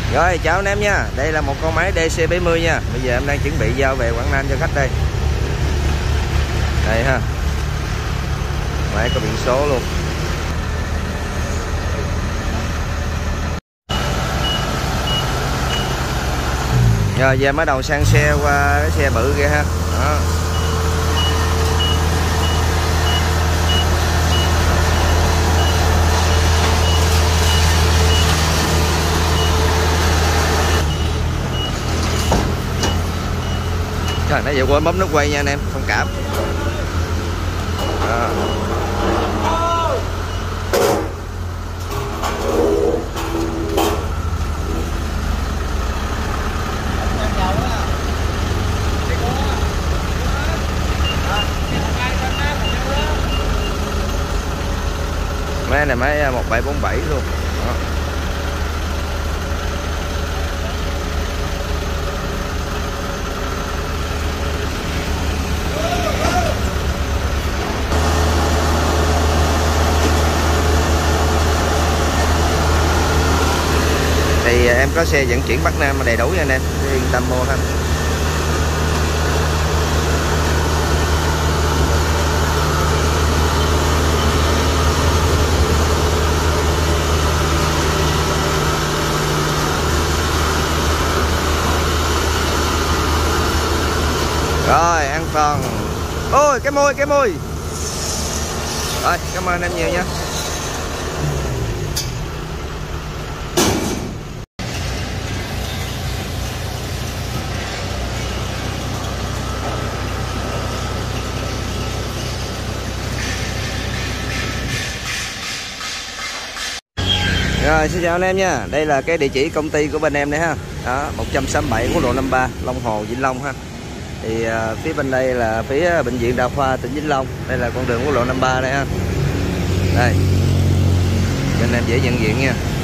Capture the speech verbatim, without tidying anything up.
Rồi chào anh em nha. Đây là một con máy D C bảy mươi nha. Bây giờ em đang chuẩn bị giao về Quảng Nam cho khách đây. Đây ha. Máy có biển số luôn. Rồi giờ mới đầu sang xe qua cái xe bự kia ha. Đó. Rồi nãy giờ quên bấm nút quay nha anh em, thông cảm. Đó. Máy này máy một bảy bốn bảy luôn. Đó. Thì em có xe vận chuyển Bắc Nam mà đầy đủ nha anh em, yên tâm mua ha. Rồi an toàn. Ôi cái môi cái môi. Rồi cảm ơn em nhiều nha. Rồi xin chào anh em nha. Đây là cái địa chỉ công ty của bên em đây ha. Đó, một trăm sáu mươi bảy quốc lộ năm mươi ba, Long Hồ, Vĩnh Long ha. Thì uh, phía bên đây là phía bệnh viện Đa khoa tỉnh Vĩnh Long. Đây là con đường quốc lộ năm mươi ba đây ha. Đây. Cho anh em dễ nhận diện nha.